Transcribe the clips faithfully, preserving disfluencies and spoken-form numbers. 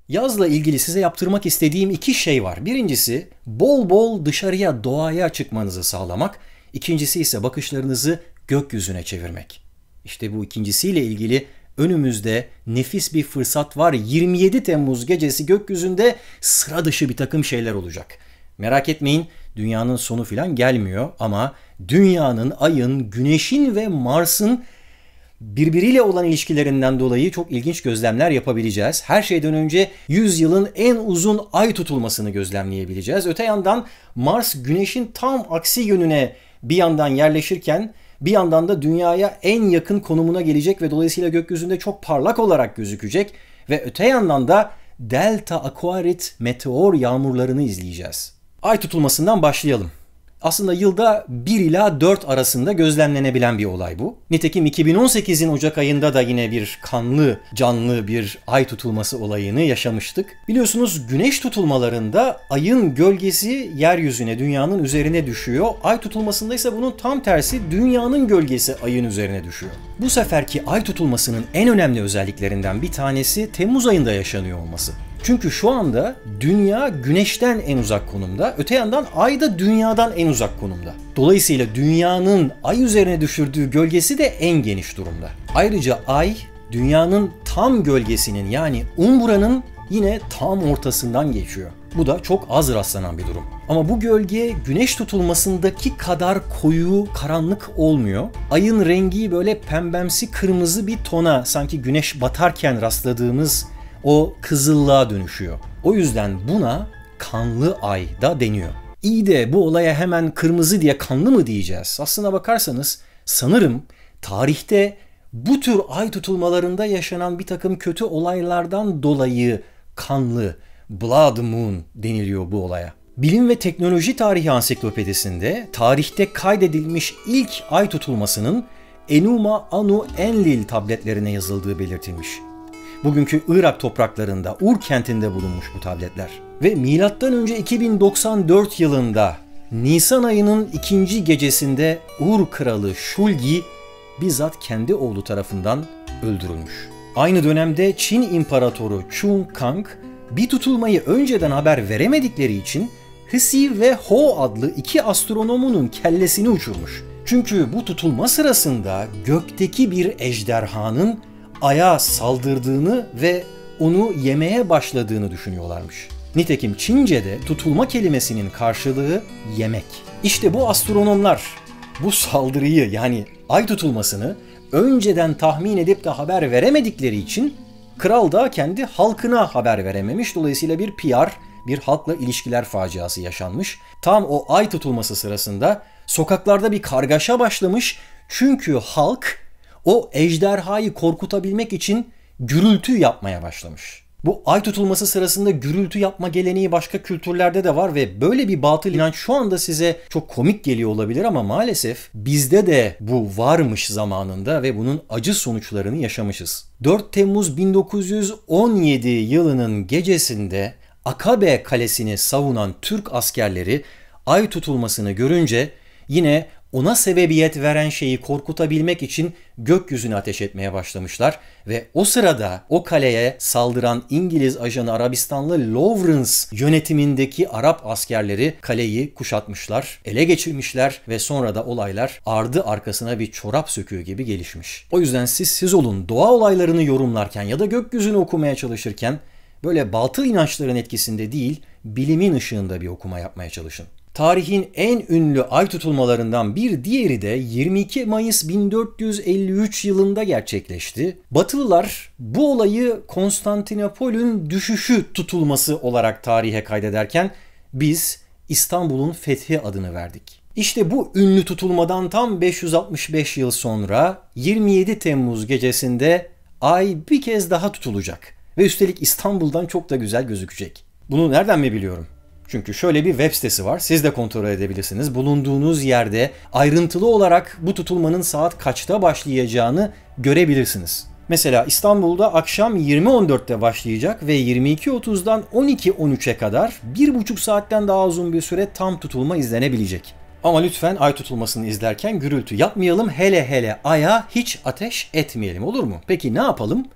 Yazla ilgili size yaptırmak istediğim iki şey var. Birincisi bol bol dışarıya, doğaya çıkmanızı sağlamak. İkincisi ise bakışlarınızı gökyüzüne çevirmek. İşte bu ikincisiyle ilgili önümüzde nefis bir fırsat var. yirmi yedi Temmuz gecesi gökyüzünde sıra dışı bir takım şeyler olacak. Merak etmeyin, dünyanın sonu falan gelmiyor ama dünyanın, ayın, güneşin ve Mars'ın birbiriyle olan ilişkilerinden dolayı çok ilginç gözlemler yapabileceğiz. Her şeyden önce yüzyılın en uzun ay tutulmasını gözlemleyebileceğiz. Öte yandan Mars güneşin tam aksi yönüne bir yandan yerleşirken bir yandan da dünyaya en yakın konumuna gelecek ve dolayısıyla gökyüzünde çok parlak olarak gözükecek ve öte yandan da Delta Aquarit meteor yağmurlarını izleyeceğiz. Ay tutulmasından başlayalım. Aslında yılda bir ila dört arasında gözlemlenebilen bir olay bu. Nitekim iki bin on sekizin Ocak ayında da yine bir kanlı, canlı bir ay tutulması olayını yaşamıştık. Biliyorsunuz güneş tutulmalarında ayın gölgesi yeryüzüne, dünyanın üzerine düşüyor. Ay tutulmasında ise bunun tam tersi, dünyanın gölgesi ayın üzerine düşüyor. Bu seferki ay tutulmasının en önemli özelliklerinden bir tanesi Temmuz ayında yaşanıyor olması. Çünkü şu anda dünya güneşten en uzak konumda, öte yandan ay da dünyadan en uzak konumda. Dolayısıyla dünyanın ay üzerine düşürdüğü gölgesi de en geniş durumda. Ayrıca ay dünyanın tam gölgesinin, yani umburanın yine tam ortasından geçiyor. Bu da çok az rastlanan bir durum. Ama bu gölge güneş tutulmasındaki kadar koyu, karanlık olmuyor. Ayın rengi böyle pembemsi kırmızı bir tona, sanki güneş batarken rastladığımız o kızıllığa dönüşüyor. O yüzden buna kanlı ay da deniyor. İyi de bu olaya hemen kırmızı diye kanlı mı diyeceğiz? Aslına bakarsanız sanırım tarihte bu tür ay tutulmalarında yaşanan bir takım kötü olaylardan dolayı kanlı, Blood Moon deniliyor bu olaya. Bilim ve Teknoloji Tarihi Ansiklopedisinde tarihte kaydedilmiş ilk ay tutulmasının Enuma Anu Enlil tabletlerine yazıldığı belirtilmiş. Bugünkü Irak topraklarında, Ur kentinde bulunmuş bu tabletler. Ve milattan önce iki bin doksan dört yılında Nisan ayının ikinci gecesinde Ur kralı Şulgi bizzat kendi oğlu tarafından öldürülmüş. Aynı dönemde Çin İmparatoru Chung Kang bir tutulmayı önceden haber veremedikleri için Hsi ve Ho adlı iki astronomunun kellesini uçurmuş. Çünkü bu tutulma sırasında gökteki bir ejderhanın Ay'a saldırdığını ve onu yemeye başladığını düşünüyorlarmış. Nitekim Çince'de tutulma kelimesinin karşılığı yemek. İşte bu astronomlar bu saldırıyı, yani ay tutulmasını önceden tahmin edip de haber veremedikleri için kral da kendi halkına haber verememiş. Dolayısıyla bir P R, bir halkla ilişkiler faciası yaşanmış. Tam o ay tutulması sırasında sokaklarda bir kargaşa başlamış. Çünkü halk o ejderhayı korkutabilmek için gürültü yapmaya başlamış. Bu ay tutulması sırasında gürültü yapma geleneği başka kültürlerde de var ve böyle bir batıl inanç şu anda size çok komik geliyor olabilir ama maalesef bizde de bu varmış zamanında ve bunun acı sonuçlarını yaşamışız. dört Temmuz bin dokuz yüz on yedi yılının gecesinde Akabe Kalesi'ni savunan Türk askerleri ay tutulmasını görünce yine ona sebebiyet veren şeyi korkutabilmek için gökyüzüne ateş etmeye başlamışlar ve o sırada o kaleye saldıran İngiliz ajanı Arabistanlı Lawrence yönetimindeki Arap askerleri kaleyi kuşatmışlar, ele geçirmişler ve sonra da olaylar ardı arkasına bir çorap söküğü gibi gelişmiş. O yüzden siz siz olun, doğa olaylarını yorumlarken ya da gökyüzünü okumaya çalışırken böyle batıl inançların etkisinde değil, bilimin ışığında bir okuma yapmaya çalışın. Tarihin en ünlü ay tutulmalarından bir diğeri de yirmi iki Mayıs bin dört yüz elli üç yılında gerçekleşti. Batılılar bu olayı Konstantinopol'ün düşüşü tutulması olarak tarihe kaydederken biz İstanbul'un fethi adını verdik. İşte bu ünlü tutulmadan tam beş yüz altmış beş yıl sonra yirmi yedi Temmuz gecesinde ay bir kez daha tutulacak. Ve üstelik İstanbul'dan çok da güzel gözükecek. Bunu nereden mi biliyorum? Çünkü şöyle bir web sitesi var. Siz de kontrol edebilirsiniz. Bulunduğunuz yerde ayrıntılı olarak bu tutulmanın saat kaçta başlayacağını görebilirsiniz. Mesela İstanbul'da akşam yirmi on dörtte başlayacak ve yirmi iki otuzdan on iki on üçe kadar bir buçuk saatten daha uzun bir süre tam tutulma izlenebilecek. Ama lütfen ay tutulmasını izlerken gürültü yapmayalım. Hele hele aya hiç ateş etmeyelim, olur mu? Peki ne yapalım?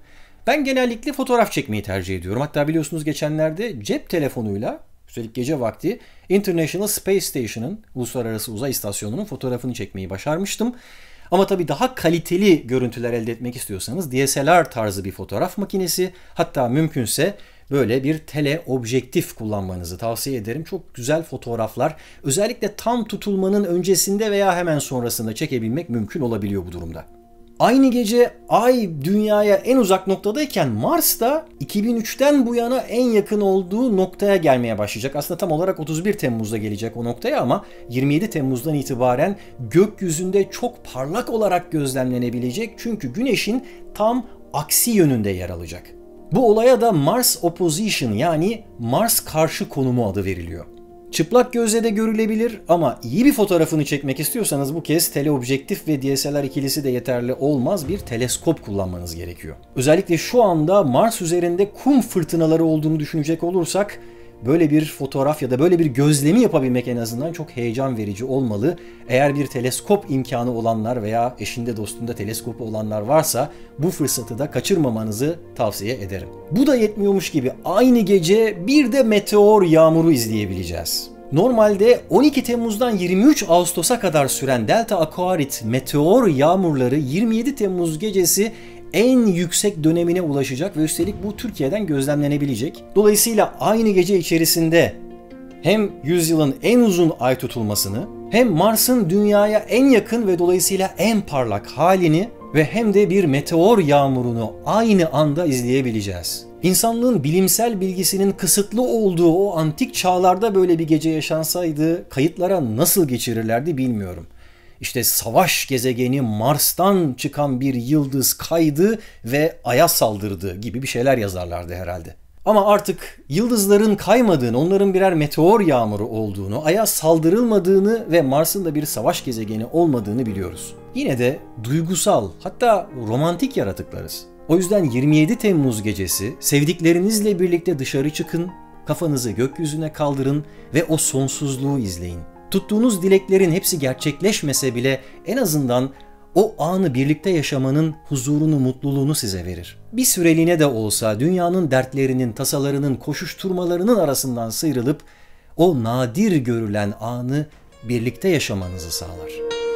Ben genellikle fotoğraf çekmeyi tercih ediyorum. Hatta biliyorsunuz geçenlerde cep telefonuyla, üstelik gece vakti, International Space Station'ın, Uluslararası Uzay İstasyonu'nun fotoğrafını çekmeyi başarmıştım. Ama tabii daha kaliteli görüntüler elde etmek istiyorsanız D S L R tarzı bir fotoğraf makinesi, hatta mümkünse böyle bir teleobjektif kullanmanızı tavsiye ederim. Çok güzel fotoğraflar, özellikle tam tutulmanın öncesinde veya hemen sonrasında çekebilmek mümkün olabiliyor bu durumda. Aynı gece Ay Dünya'ya en uzak noktadayken Mars da iki bin üçten bu yana en yakın olduğu noktaya gelmeye başlayacak. Aslında tam olarak otuz bir Temmuz'da gelecek o noktaya ama yirmi yedi Temmuz'dan itibaren gökyüzünde çok parlak olarak gözlemlenebilecek. Çünkü Güneş'in tam aksi yönünde yer alacak. Bu olaya da Mars Opposition, yani Mars karşı konumu adı veriliyor. Çıplak gözle de görülebilir ama iyi bir fotoğrafını çekmek istiyorsanız bu kez teleobjektif ve D S L R ikilisi de yeterli olmaz, bir teleskop kullanmanız gerekiyor. Özellikle şu anda Mars üzerinde kum fırtınaları olduğunu düşünecek olursak böyle bir fotoğraf ya da böyle bir gözlemi yapabilmek en azından çok heyecan verici olmalı. Eğer bir teleskop imkanı olanlar veya eşinde dostunda teleskopu olanlar varsa bu fırsatı da kaçırmamanızı tavsiye ederim. Bu da yetmiyormuş gibi aynı gece bir de meteor yağmuru izleyebileceğiz. Normalde on iki Temmuz'dan yirmi üç Ağustos'a kadar süren Delta Aquarid meteor yağmurları yirmi yedi Temmuz gecesi en yüksek dönemine ulaşacak ve üstelik bu Türkiye'den gözlemlenebilecek. Dolayısıyla aynı gece içerisinde hem yüzyılın en uzun ay tutulmasını, hem Mars'ın Dünya'ya en yakın ve dolayısıyla en parlak halini ve hem de bir meteor yağmurunu aynı anda izleyebileceğiz. İnsanlığın bilimsel bilgisinin kısıtlı olduğu o antik çağlarda böyle bir gece yaşansaydı kayıtlara nasıl geçirirlerdi bilmiyorum. İşte savaş gezegeni Mars'tan çıkan bir yıldız kaydı ve Ay'a saldırdı gibi bir şeyler yazarlardı herhalde. Ama artık yıldızların kaymadığını, onların birer meteor yağmuru olduğunu, Ay'a saldırılmadığını ve Mars'ın da bir savaş gezegeni olmadığını biliyoruz. Yine de duygusal, hatta romantik yaratıklarız. O yüzden yirmi yedi Temmuz gecesi sevdiklerinizle birlikte dışarı çıkın, kafanızı gökyüzüne kaldırın ve o sonsuzluğu izleyin. Tuttuğunuz dileklerin hepsi gerçekleşmese bile en azından o anı birlikte yaşamanın huzurunu, mutluluğunu size verir. Bir süreliğine de olsa dünyanın dertlerinin, tasalarının, koşuşturmalarının arasından sıyrılıp o nadir görülen anı birlikte yaşamanızı sağlar.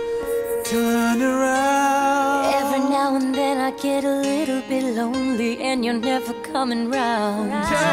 Turn around. Every now and then I get a little bit lonely and you're never coming round.